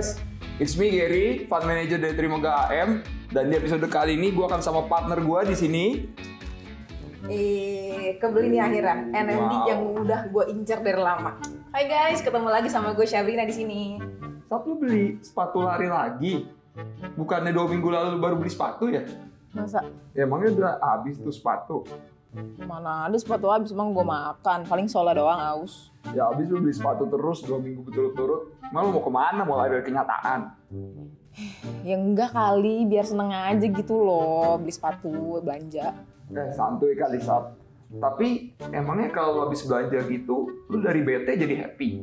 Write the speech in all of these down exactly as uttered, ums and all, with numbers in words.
guys, it's me Gary, Fund Manager dari Trimoga A M. Dan di episode kali ini gue akan sama partner gue di sini. Eh, kebeli nih akhirnya N M D wow. Yang udah gue incer dari lama. Hai guys, ketemu lagi sama gue Syabrina di sini. Saat lu beli sepatu lari lagi, bukannya dua minggu lalu baru beli sepatu ya? Masa? Ya emangnya udah habis tuh sepatu? Mana ada sepatu habis, emang gue makan, paling sola doang aus. Ya habis lu beli sepatu terus dua minggu berturut-turut, malu mau kemana, mau lari dari kenyataan? Ya enggak kali, biar seneng aja gitu loh, beli sepatu, belanja. Eh santuy kali Sab. Tapi emangnya kalau habis belanja gitu, lu dari bete jadi happy?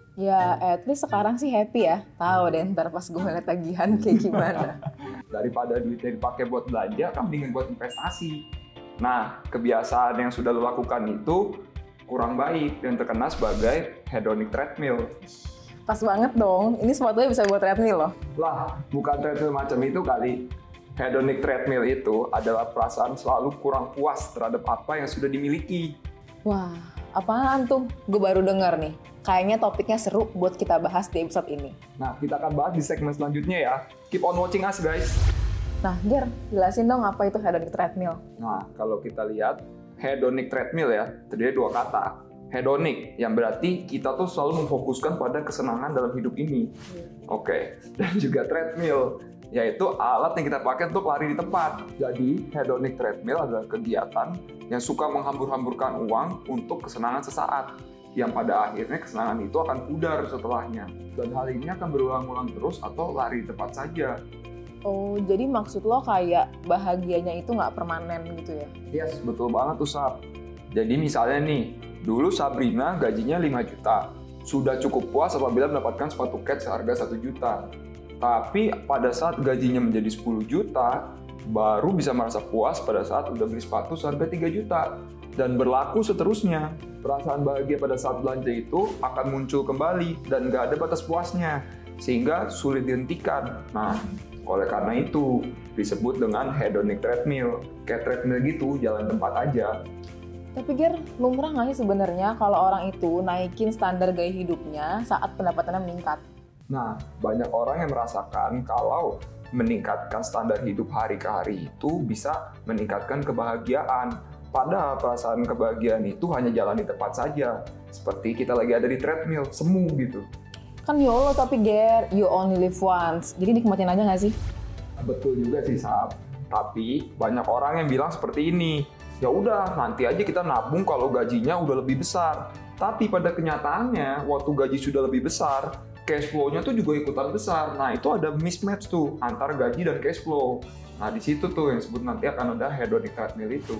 Ya at least sekarang sih happy ya, tahu deh ntar pas gue ngeliat tagihan kayak gimana. Daripada duitnya dipakai buat belanja, kan mendingan buat investasi. Nah, kebiasaan yang sudah lo lakukan itu kurang baik dan terkena sebagai hedonic treadmill. Pas banget dong, ini sepatunya bisa buat treadmill loh. Lah, bukan treadmill macam itu kali. Hedonic treadmill itu adalah perasaan selalu kurang puas terhadap apa yang sudah dimiliki. Wah, apaan tuh? Gue baru denger nih. Kayaknya topiknya seru buat kita bahas di episode ini. Nah, kita akan bahas di segmen selanjutnya ya. Keep on watching us, guys. Nah, Ger, jelasin dong apa itu hedonic treadmill. Nah, kalau kita lihat hedonic treadmill ya, terdiri dua kata. Hedonic, yang berarti kita tuh selalu memfokuskan pada kesenangan dalam hidup ini. Hmm. Oke, okay. Dan juga treadmill, yaitu alat yang kita pakai untuk lari di tempat. Jadi, hedonic treadmill adalah kegiatan yang suka menghambur-hamburkan uang untuk kesenangan sesaat, yang pada akhirnya kesenangan itu akan pudar setelahnya. Dan hal ini akan berulang-ulang terus atau lari di tempat saja. Oh, jadi maksud lo kayak bahagianya itu nggak permanen gitu ya? Yes, betul banget tuh Sab. Jadi misalnya nih, dulu Sabrina gajinya lima juta. Sudah cukup puas apabila mendapatkan sepatu kets seharga satu juta. Tapi pada saat gajinya menjadi sepuluh juta, baru bisa merasa puas pada saat udah beli sepatu seharga tiga juta. Dan berlaku seterusnya. Perasaan bahagia pada saat belanja itu akan muncul kembali dan nggak ada batas puasnya. Sehingga sulit dihentikan. Nah, oleh karena itu disebut dengan hedonic treadmill. Kayak treadmill gitu, jalan tempat aja. Tapi Ger, lumrah nggak sih sebenarnya kalau orang itu naikin standar gaya hidupnya saat pendapatannya meningkat? Nah, banyak orang yang merasakan kalau meningkatkan standar hidup hari ke hari itu bisa meningkatkan kebahagiaan. Padahal perasaan kebahagiaan itu hanya jalan di tempat saja. Seperti kita lagi ada di treadmill, semu gitu. Kan YOLO tapi Ger, you only live once. Jadi nikmatin aja nggak sih? Betul juga sih Sab. Tapi banyak orang yang bilang seperti ini. Ya udah, nanti aja kita nabung kalau gajinya udah lebih besar. Tapi pada kenyataannya, waktu gaji sudah lebih besar, cash flow-nya tuh juga ikutan besar. Nah itu ada mismatch tuh antara gaji dan cash flow. Nah di situ tuh yang disebut nanti akan ada hedonic treadmill itu.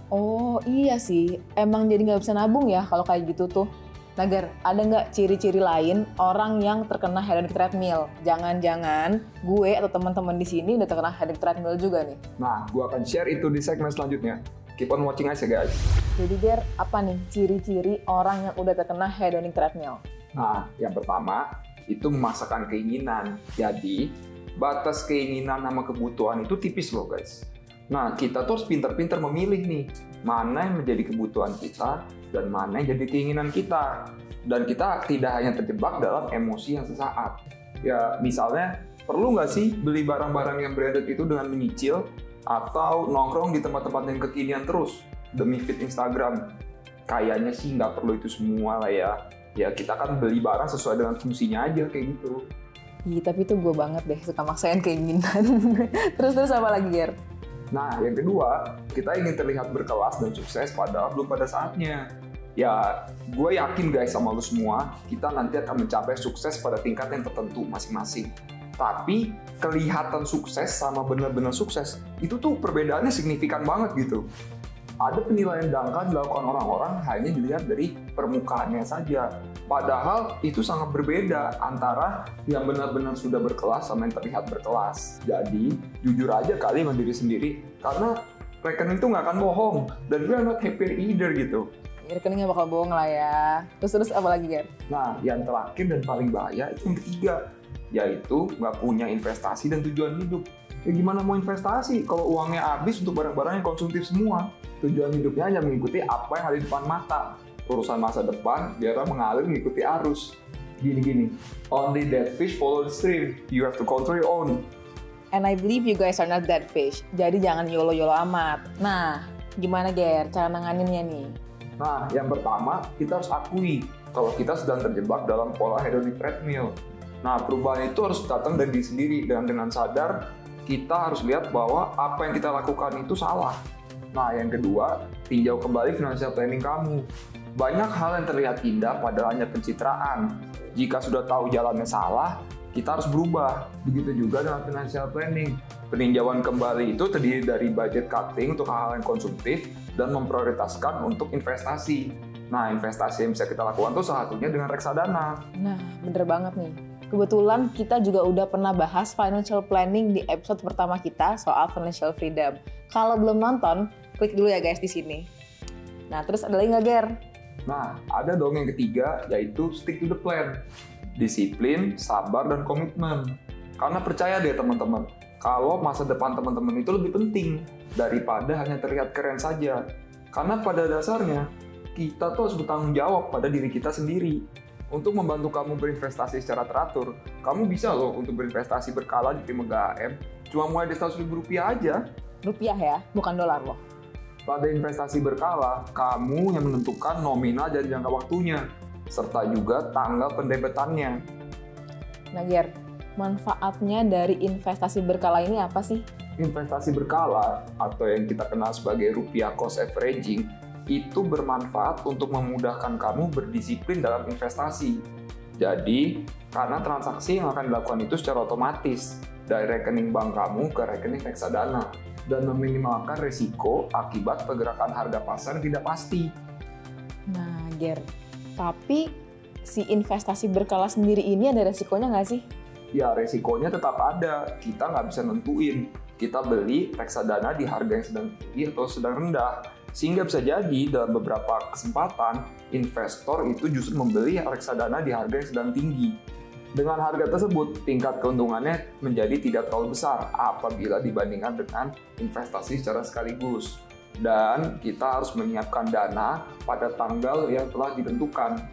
Oh iya sih, emang jadi nggak bisa nabung ya kalau kayak gitu tuh. Nah Ger, ada nggak ciri-ciri lain orang yang terkena hedonic treadmill? Jangan-jangan gue atau teman-teman di sini udah terkena hedonic treadmill juga nih. Nah, gue akan share itu di segmen selanjutnya. Keep on watching aja guys. Jadi Ger, apa nih ciri-ciri orang yang udah terkena hedonic treadmill? Nah, yang pertama itu memaksakan keinginan. Jadi, batas keinginan sama kebutuhan itu tipis loh guys. Nah, kita tuh harus pintar-pintar memilih nih, mana yang menjadi kebutuhan kita dan mana yang jadi keinginan kita. Dan kita tidak hanya terjebak dalam emosi yang sesaat. Ya, misalnya, perlu nggak sih beli barang-barang yang branded itu dengan menyicil atau nongkrong di tempat-tempat yang kekinian terus demi feed Instagram? Kayaknya sih nggak perlu itu semua lah ya. Ya, kita kan beli barang sesuai dengan fungsinya aja kayak gitu. Iya, tapi itu gue banget deh, suka maksain keinginan. Terus-terus apa lagi, Ger? Nah, yang kedua, kita ingin terlihat berkelas dan sukses padahal belum pada saatnya. Ya, gue yakin guys sama lu semua, kita nanti akan mencapai sukses pada tingkat yang tertentu masing-masing. Tapi, kelihatan sukses sama benar-benar sukses, itu tuh perbedaannya signifikan banget gitu. Ada penilaian dangkal dilakukan orang-orang hanya dilihat dari permukaannya saja. Padahal itu sangat berbeda antara yang benar-benar sudah berkelas sama yang terlihat berkelas. Jadi, jujur aja kali sama diri sendiri, karena rekening itu nggak akan bohong, dan we are not happy either gitu. Rekening nggak bakal bohong lah ya. Terus-terus apa lagi, Ger? Nah, yang terakhir dan paling bahaya itu yang ketiga, yaitu nggak punya investasi dan tujuan hidup. Ya gimana mau investasi kalau uangnya habis untuk barang-barang yang konsumtif semua? Tujuan hidupnya hanya mengikuti apa yang ada di depan mata. Urusan masa depan biarlah mengalir mengikuti arus. Gini-gini, only dead fish follow the stream. You have to control your own. And I believe you guys are not dead fish. Jadi jangan yolo-yolo amat. Nah, gimana Ger cara nanganinnya nih? Nah, yang pertama kita harus akui kalau kita sedang terjebak dalam pola hedonic treadmill. Nah, perubahan itu harus datang dari diri sendiri dan dengan sadar kita harus lihat bahwa apa yang kita lakukan itu salah. Nah, yang kedua, tinjau kembali financial planning kamu. Banyak hal yang terlihat indah padahal hanya pencitraan. Jika sudah tahu jalannya salah, kita harus berubah. Begitu juga dengan financial planning. Peninjauan kembali itu terdiri dari budget cutting untuk hal-hal yang konsumtif dan memprioritaskan untuk investasi. Nah, investasi yang bisa kita lakukan tuh salah satunya dengan reksadana. Nah, bener banget nih. Kebetulan kita juga udah pernah bahas financial planning di episode pertama kita soal financial freedom. Kalau belum nonton, klik dulu ya guys di sini. Nah, terus ada lagi nggak, Ger? Nah, ada dong yang ketiga, yaitu stick to the plan. Disiplin, sabar, dan komitmen. Karena percaya deh teman-teman, kalau masa depan teman-teman itu lebih penting daripada hanya terlihat keren saja. Karena pada dasarnya, kita tuh harus bertanggung jawab pada diri kita sendiri. Untuk membantu kamu berinvestasi secara teratur, kamu bisa loh untuk berinvestasi berkala di Tim Mega A M, cuma mulai dari seratus ribu rupiah aja. Rupiah ya, bukan dolar loh. Pada investasi berkala, kamu yang menentukan nominal dan jangka waktunya, serta juga tanggal pendebetannya. Nah, Ger, manfaatnya dari investasi berkala ini apa sih? Investasi berkala, atau yang kita kenal sebagai rupiah cost averaging, itu bermanfaat untuk memudahkan kamu berdisiplin dalam investasi. Jadi, karena transaksi yang akan dilakukan itu secara otomatis dari rekening bank kamu ke rekening reksadana dan meminimalkan risiko akibat pergerakan harga pasar yang tidak pasti. Nah, Ger, tapi si investasi berkala sendiri ini ada resikonya nggak sih? Ya, resikonya tetap ada. Kita nggak bisa nentuin. Kita beli reksadana di harga yang sedang tinggi atau sedang rendah. Sehingga bisa jadi dalam beberapa kesempatan, investor itu justru membeli reksadana di harga yang sedang tinggi. Dengan harga tersebut, tingkat keuntungannya menjadi tidak terlalu besar apabila dibandingkan dengan investasi secara sekaligus. Dan kita harus menyiapkan dana pada tanggal yang telah ditentukan.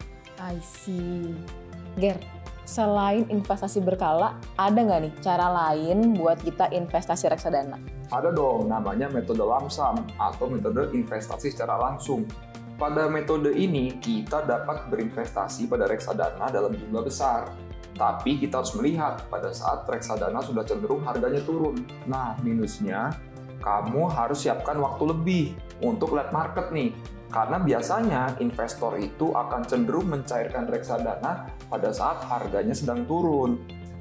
I see. Ger, selain investasi berkala, ada nggak nih cara lain buat kita investasi reksadana? Ada dong, namanya metode lump sum atau metode investasi secara langsung. Pada metode ini, kita dapat berinvestasi pada reksadana dalam jumlah besar. Tapi kita harus melihat pada saat reksadana sudah cenderung harganya turun. Nah, minusnya, kamu harus siapkan waktu lebih untuk lihat market nih. Karena biasanya investor itu akan cenderung mencairkan reksadana pada saat harganya sedang turun.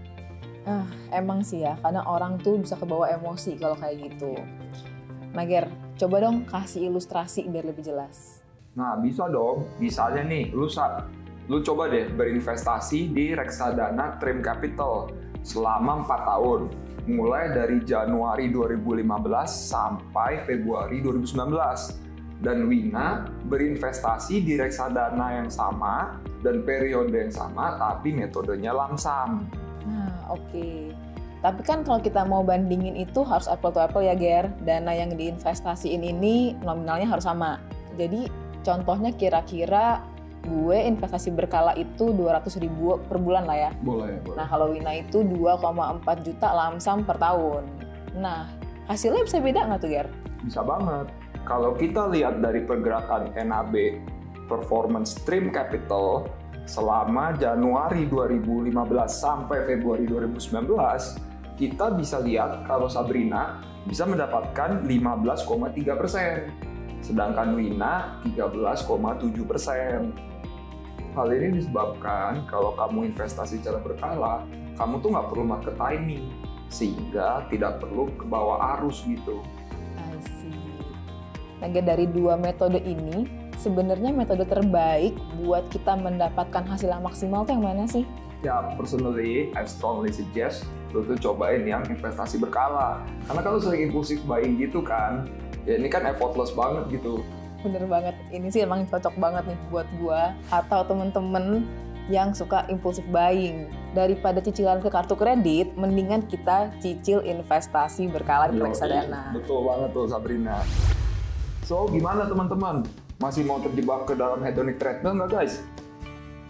Ah, emang sih ya, karena orang tuh bisa kebawa emosi kalau kayak gitu. Nah, Ger, coba dong kasih ilustrasi biar lebih jelas. Nah, bisa dong. Misalnya nih, lu, lu coba deh berinvestasi di reksadana Trim Capital selama empat tahun. Mulai dari Januari dua ribu lima belas sampai Februari dua ribu sembilan belas. Dan Wina berinvestasi di reksadana yang sama dan periode yang sama, tapi metodenya lump sum. Nah, oke. Okay. Tapi kan kalau kita mau bandingin itu harus apple to apple ya, Ger. Dana yang diinvestasiin ini nominalnya harus sama. Jadi contohnya kira-kira gue investasi berkala itu dua ratus ribu per bulan lah ya. Boleh, boleh. Nah, kalau Wina itu dua koma empat juta lump sum per tahun. Nah, hasilnya bisa beda nggak tuh, Ger? Bisa banget. Kalau kita lihat dari pergerakan N A B Performance Trim Capital selama Januari dua ribu lima belas sampai Februari dua ribu sembilan belas, kita bisa lihat kalau Sabrina bisa mendapatkan lima belas koma tiga persen, sedangkan Wina tiga belas koma tujuh persen. Hal ini disebabkan kalau kamu investasi secara berkala, kamu tuh nggak perlu market timing, sehingga tidak perlu ke bawah arus gitu. I see. Nah, dari dua metode ini, sebenarnya metode terbaik buat kita mendapatkan hasil yang maksimal tuh yang mana sih? Ya, personally, I strongly suggest lu tuh cobain yang investasi berkala. Karena kalau sering impulsif buying gitu kan, ya ini kan effortless banget gitu. Bener banget, ini sih emang cocok banget nih buat gua atau temen-temen yang suka impulsif buying. Daripada cicilan ke kartu kredit, mendingan kita cicil investasi berkala di reksadana. Betul banget tuh, Sabrina. So, gimana teman-teman? Masih mau terjebak ke dalam hedonic treadmill nggak guys?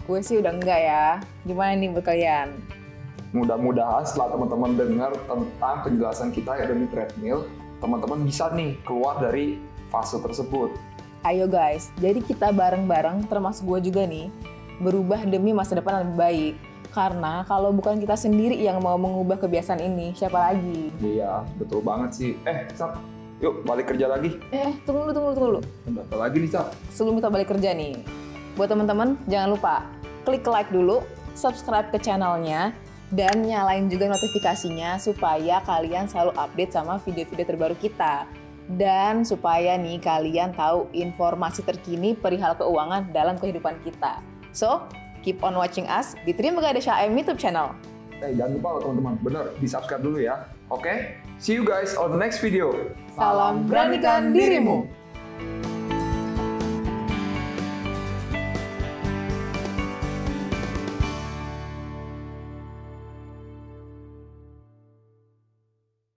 Gue sih udah enggak ya. Gimana nih buat kalian? Mudah-mudahan setelah teman-teman dengar tentang penjelasan kita yang ada di treadmill, teman-teman bisa nih keluar dari fase tersebut. Ayo guys, jadi kita bareng-bareng, termasuk gue juga nih, berubah demi masa depan yang lebih baik. Karena kalau bukan kita sendiri yang mau mengubah kebiasaan ini, siapa lagi? Iya, betul banget sih. Eh, Sap, yuk balik kerja lagi. Eh, tunggu dulu, tunggu dulu, tunggu dulu. Apa lagi nih, Sap? Sebelum kita balik kerja nih, buat teman-teman jangan lupa klik like dulu, subscribe ke channelnya, dan nyalain juga notifikasinya supaya kalian selalu update sama video-video terbaru kita. Dan supaya nih kalian tahu informasi terkini perihal keuangan dalam kehidupan kita. So, keep on watching us di Terima Gak Ada Syam YouTube channel. Eh, jangan lupa loh teman-teman, bener, di subscribe dulu ya. Oke, okay? See you guys on the next video. Salam beranikan dirimu.